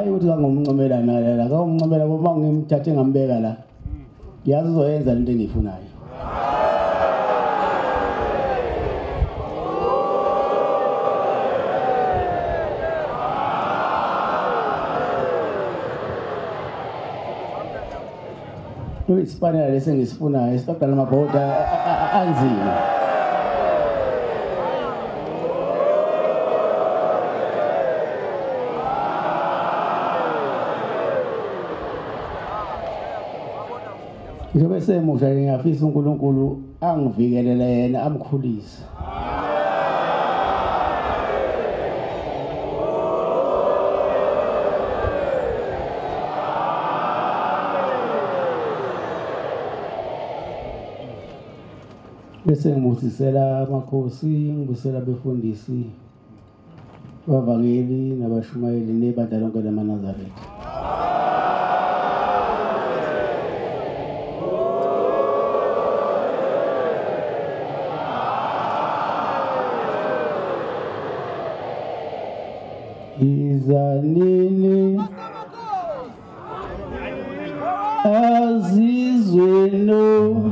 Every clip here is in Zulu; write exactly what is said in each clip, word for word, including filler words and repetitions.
hayi uthi ngomncomela nala la ngomncomela ngoba ngimthathe ngambeka la yazi uzoyenza into engiyifunayo no isipanya lesi ngisifunayo isibabda namabhoda anzima njobe semusha ngiyafisa uNkulunkulu angivikelele yena amkhulise bese ngibusisela amakhosi ngibusela befundisi bavangeli nabashumayeli nebandla lonke lamaNazaretha izanini azizweno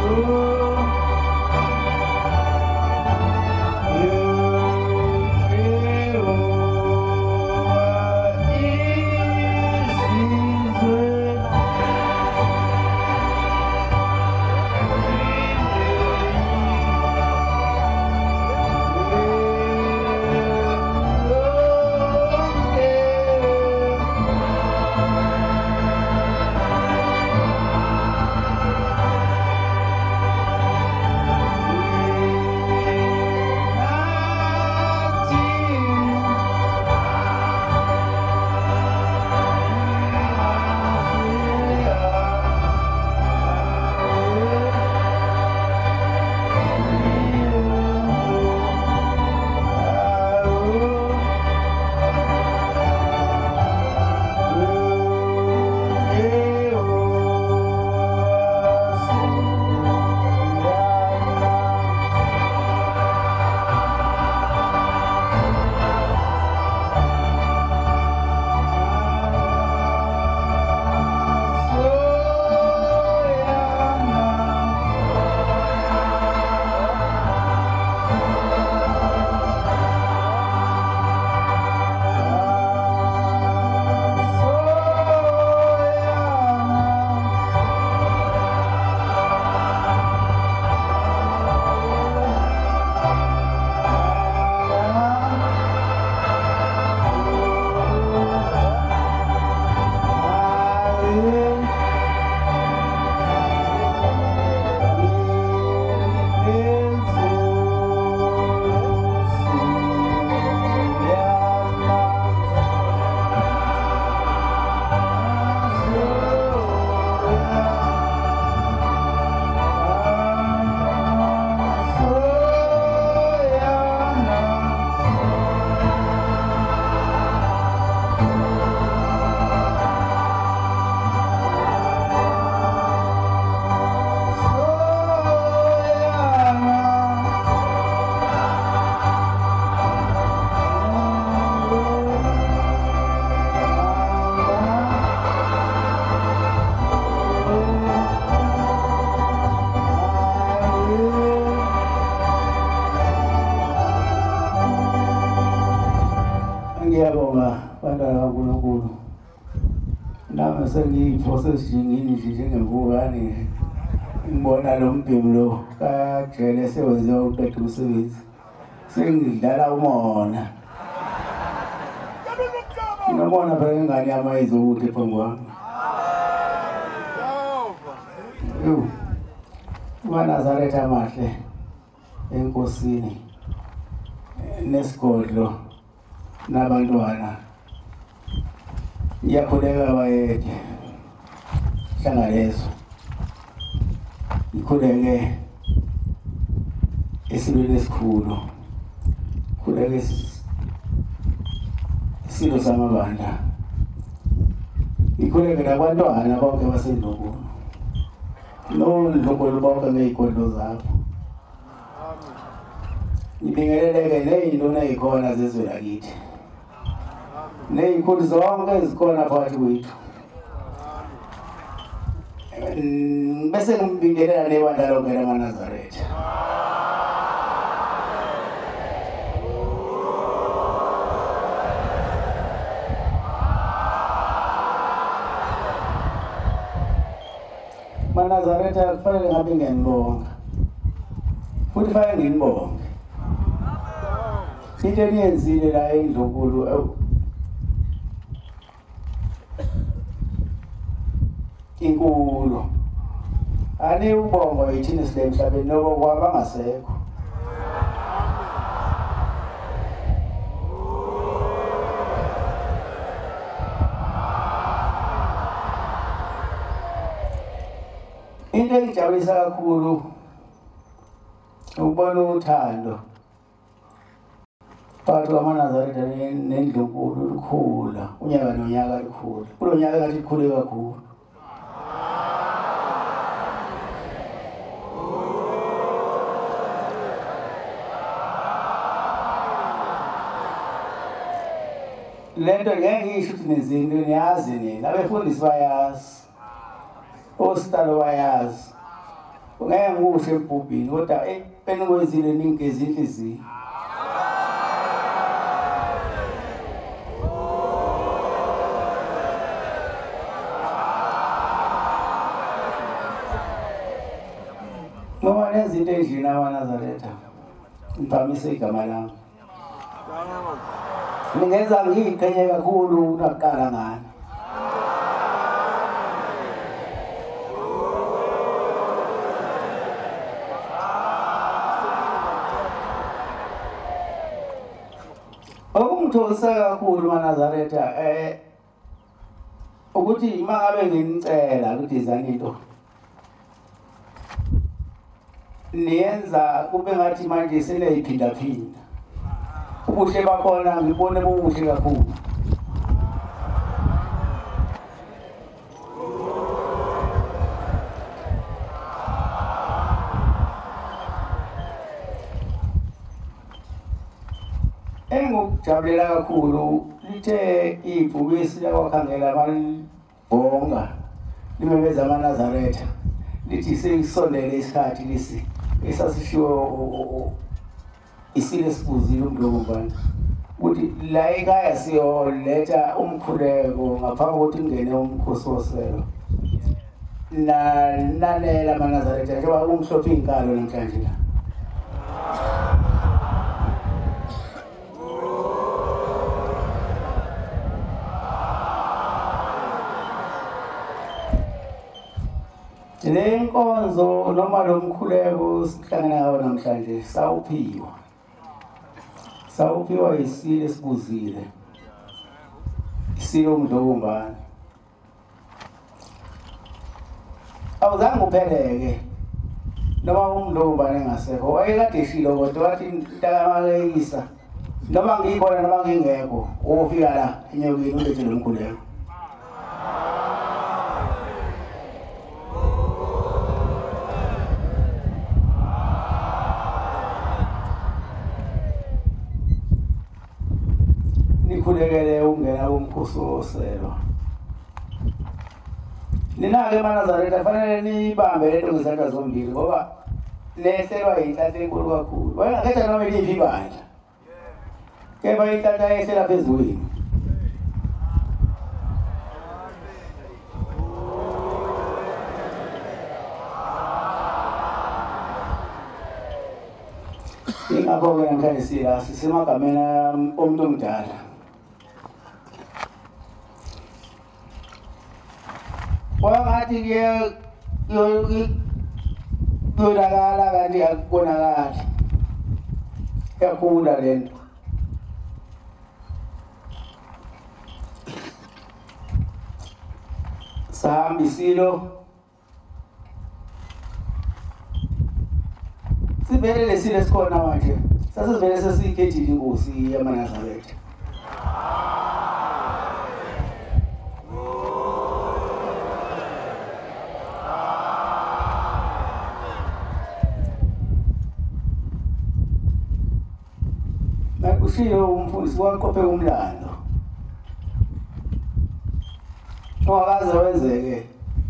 ngiyabonga bantwana kaNkulunkulu nami sengiyipho sesijingini nje njengemvukane ngibona lo mbhemu lo kajele sewenziwa uqeda umsebenzi sengidlala umona ngibona phela ingane yami izokude phambi kwami yo uNYAZI amahle enkosini nesigodlo nabantwana ngiyakhuleka bayede hlanga lezo ngikhuleke esilweni esikhulu khuleke isilo samabandla ngikhuleke nabantwana bonke basendlokulu nondlokulu bonke ngey'godlo zabo ngibingeleleke ney'nduna ey'khona zezwe lakithi ney'khulu zonke ezikhona phakathi kwethu bese ngibingelela nebandla lonke lamaNazaretha maNazaretha kufanele ngabe ngiyanibonga futhi fanele nginibonge into eniyenzile la endlokulu inkulu ani ubongo yithini sile emhlabeni noba kwabangasekho into engijabulisa kakhulu ukubona uthando phakathi kwamaNazaretha nendlunkulu lukhula unyaka nonyaka lukhula kulo nyaka kathi lukhule kakhulu lento ngeke ngisho ukuthi nezinto niyazi nina abefundisi bayazi ositalo bayazi ngeke ngikusho ebhubhini kodwa eh enikwenzile ningezi inhliziyo. Ngoba nezinto ezina abanazaretha ngiphamise igama lami. Ningenza ngiqhenye kakhulu unaqala ngani. Okungithokoza kakhulu manazaretha eh ukuthi mangabe nginicela ukuthi izani into niyenza kube ngathi manje seleyiphinda phinda. Ubuhle bakhona ngibone bobuhle kakhulu. Engokujabulela kakhulu lithe ibhuku esilawakhangela amalibhonga limebeza amanazaretha lithi seyisondele isikhathi lisi esasishiwo isile sibuzile umntombazane ukuthi la ekhaya siyoletha umkhuleko ngaphambi kokuthi ingene umkhosi woselo na nanela amanazaretha njengoba kumhlophe inkalo namhlanje la. Le nkonzo noma lo mkhuleko sihlangana nawo namhlanje sawuphiwa. Sawuphiwa isilo esibuzile. Isilo umntombazane. Awuzange upheleke. Noma umntombazane engasekho. Wayekade eshilo kodwa wathi ntakamalekisa. Noma ngikhona noma ngingekho ufika la enyokeni ulethe lo mkhuleko. Nikhulekele ungena kumkhosi woselo. Nina-ke manazaretha kufanele niyibambe lento ngezandla zombili ngoba nehlelwa yinhlanhla enkulu kakhulu. Wayengakhetha noma iliphi ibandla. Kepha inhlanhla yehlela phezulwini. Ingakho-ke namhlanje sila sisemagameni omuntu omdala. Wangathi ke yonakala kanti akubonakali. Yakhula lento. Sahamba isilo. Sivele lesilo esikhona manje. Sasivele sesikhethile inkosi yamanazaretha. Nakushiyo umfundisi waqophe umlando. Ongakaze wenzeke.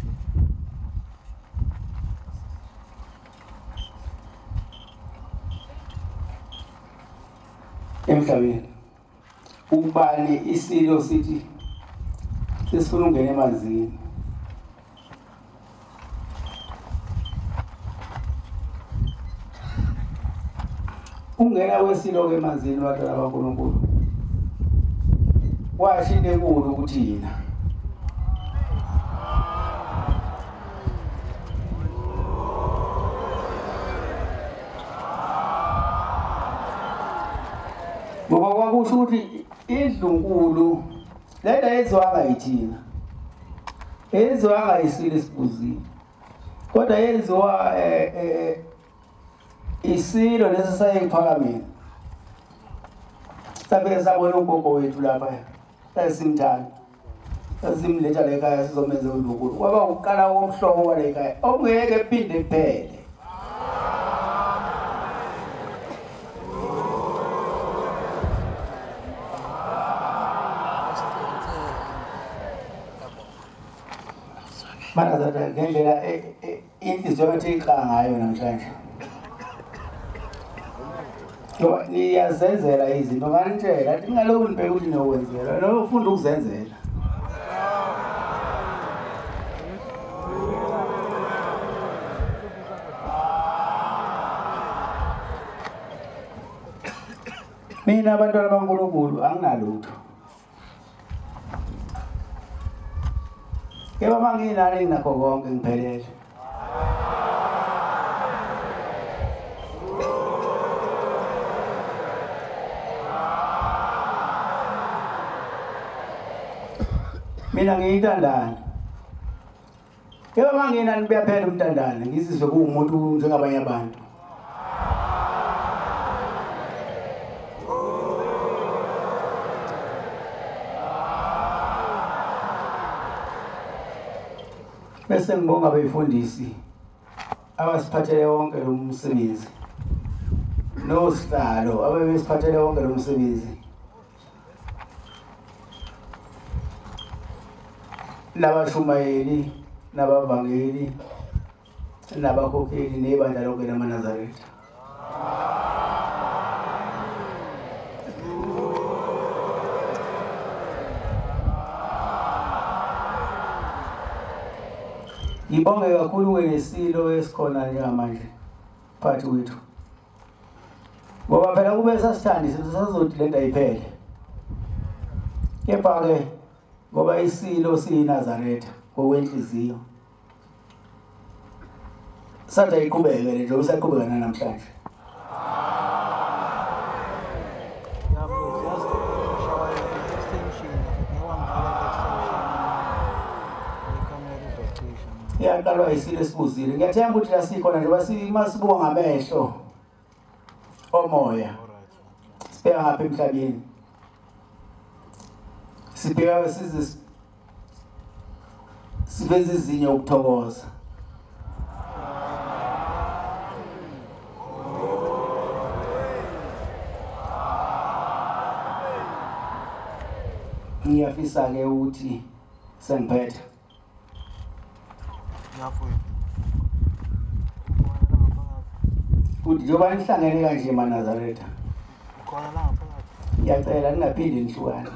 Emhlabeni. Ubani isilo sithi sesifuna ungena emanzini. Ungena wesilo ke emanzini batala baNkulunkulu. Washinda enkulu ukuthi yina. Ngoba kwakusho ukuthi indlunkulu lento yenziwanga yithina. Yenziwanga isilo esibuzile. Kodwa yenziwa eh eh isilo lesisayiphakameni. Sabe sabona ugogo wethu lapha. Sasimthanda. Sasimletha la ekhaya sizomenza uNkulunkulu. Kwaba uqala komhlobo wale ekhaya. Ongeke ephinde kuphele. Manazaretha ngendlela inhliziyo yathi iqa ngayo namhlanje. Ngoba niyazenzela izinto nganitshela athi ngaloku nibheke ukuthi niyokwenzela lo ufunda ukuzenzela. Mina abantwana bakaNkulunkulu anginalutho. Yebo manginalo nakho konke ngiphelele. Mina ngiyintandane. Yebo manginani kuyaphela umntandane ngizizwe kuwumuntu njengabanye abantu. Bese ngibonga abefundisi abasiphathele wonke lo msebenzi. Nosihlalo abebesiphathele wonke lo msebenzi. Nabashumayeli, nabavangeli, nabakhokheli nebandla lonke lamaNazaretha. Ngibonge kakhulu nesilo esikhona njengamanje phakathi kwethu. Ngoba phela kube sasithandi sizothi lento ayiphele. Kepha ke ngoba isilo siyiNazaretha ngokwenhliziyo. Sathi ayiqhubeke nje usaqhubeka namhlanje. Yaqalwa isilo esibuzile. Ngiyathemba ukuthi la sikhona nje basimasibonga ngamehlo omoya. Sibheka ngapha emhlabeni. Sibheka size siveze izinyo ukuthokoza. Ngiyafisa ke ukuthi sengiphethe. Ukuthi njengoba nihlangene kanje eManazaretha. Khona la ngaphakathi. Ngiyacela ningaphindi nihlukane.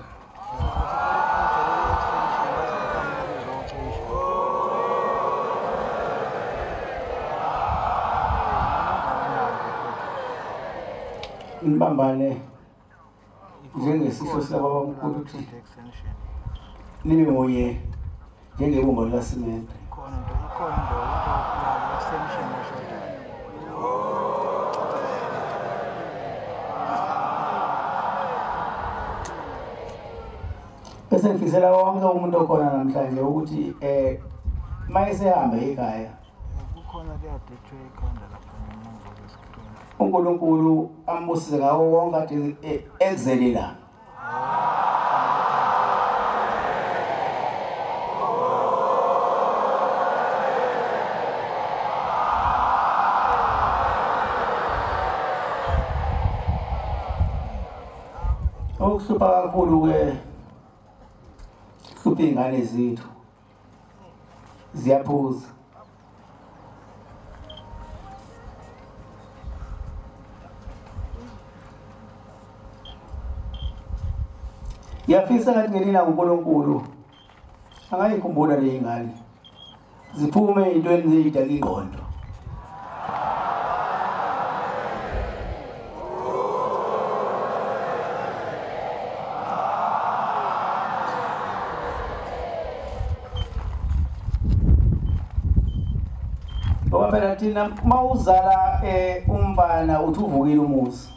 Nibambane njengesisho sikababamkhulu ukuthi nibe moye njengebumba likasimende. Bese ngifisela wonke umuntu okhona namhlanje ukuthi eh mayesehamba ekhaya kukhona kuyadethwe ikhanda lapha ngemuva kwesikrini. uNkulunkulu ambusise ngawo wonke ade enzelela. Okuhlupha kakhulu ke hlupha ingane zethu ziyaphuza. Yafisa ngathi ngelina uNkulunkulu angayikhumbula le ingane ziphume ezintweni ezidala ingqondo. Ngoba phela thina mawuzala eh umfana uthi uvukile umuzi.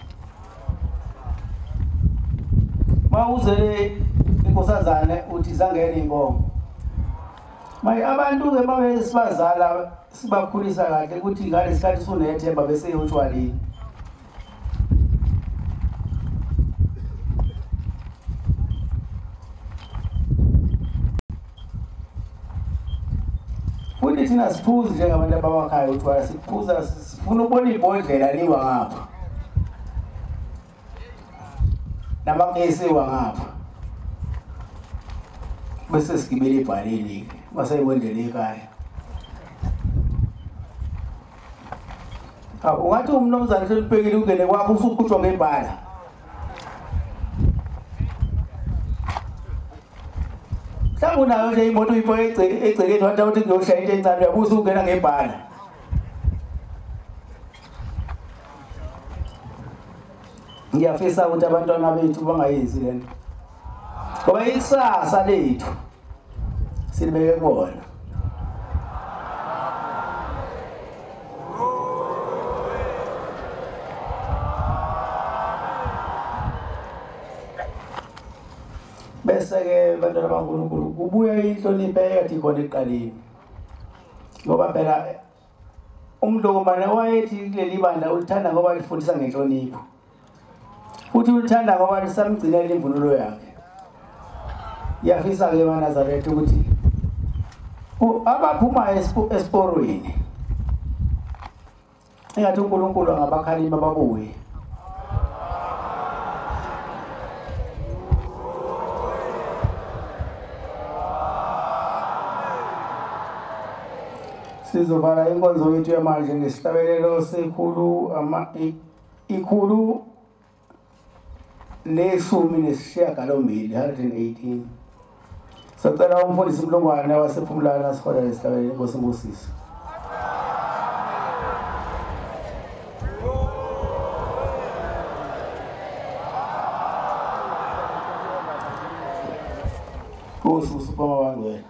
Mawuzele inkosazana uthi zangena inkomo. Manje abantu ke babe sibazala sibakhulisa kahle ukuthi ingane isikhathi sunethemba bese eyotshwalini. Kuthi thina siphuza njengabantu abawakhaya utshwala siphuza sifuna ukubona ibhodlela liwa ngapha. Nabangesiwa ngapha. Bese sigibele ibhaleni base ibhodlela ekhaya. ungathi umnumzane selibhekile ungene kwakho usukhutshwa ngebhala. Mhlawumbe unayo nje imoto uyibheke egcekeni wathi awuthi ngiyoshaya into encane uyabuza ungena ngebhala. Ngiyafisa ukuthi abantwana bethu bangayenzi lento. Ngoba ikusasa lethu silibeke kubona. Bese ke bantwana baNkulunkulu kubuya inhlonipho ekade ikhona eqaleni. Ngoba phela umntombane wayethi kuleli bandla ulithanda ngoba lifundisa ngenhlonipho. Futhi ulithanda ngoba lisamgcinela imvunulo yakhe. Yafisa ke eNazaretha ukuthi abaphuma esporweni engathi uNkulunkulu angabakhalima babuye. Sizovala inkonzo yethu yamanje ngesihlabelelo sekhulu ama ikhulu neshumi nesishiyagalombili one hundred eighteen. Sacela umfundisi uMlungwane wasePhumlana sihola lesihlabelelo inkosi Mbusisi. Nkosi uSuphuma wangwena.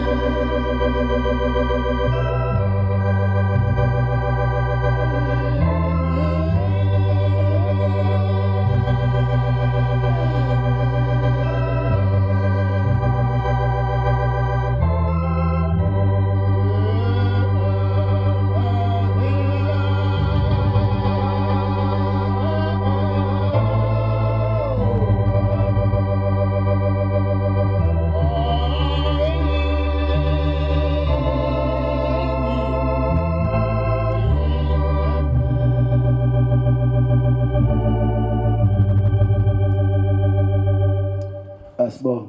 Asibonge.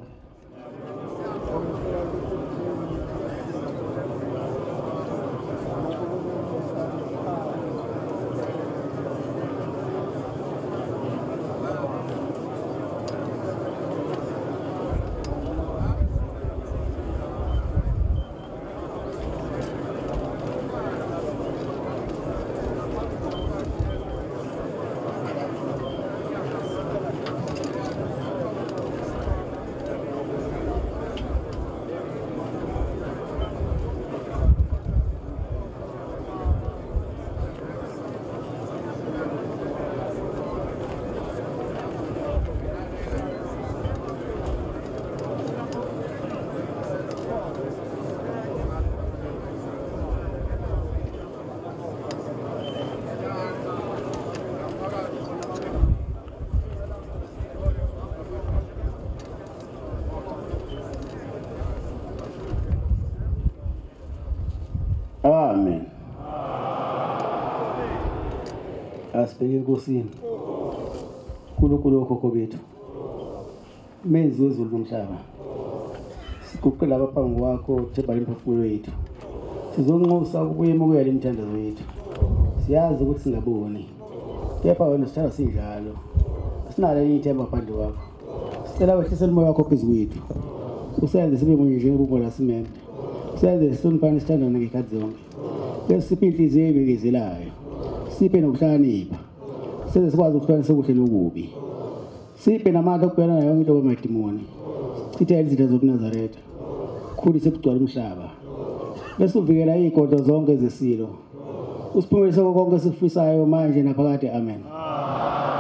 Amen. Asibheke enkosini. Kulo khokho bethu. Menzi wezulu nomhlaba. Siguqela abaphambi kwakho theba imphefumulo yethu. Sizonxusa ukuyemukela imithandazo yethu. Siyazi ukuthi singaboni. Kepha wena sithanda sinjalo. Sinalo ithemba phambi kwakho. Sicela wehlise umoya wakho phezu kwethu. Usenze sibe munye ukubona simeme. Senze sihloniphane sithandane ngekhathi zonke. Lesiphe inhliziyo ebekezelayo. Siphe nokuhlakanipha. Senze sikwazi ukuhlukanisa okuhle nokubi. Siphe namandla okubhekana nayo yonke into yamadimoni. Sichithele izitha zobuNazaretha. Khulise kugcwala umhlaba. Bese uvikela izigodo zonke zesilo. Usiphumelele konke esikufisayo manje naphakade. Amen.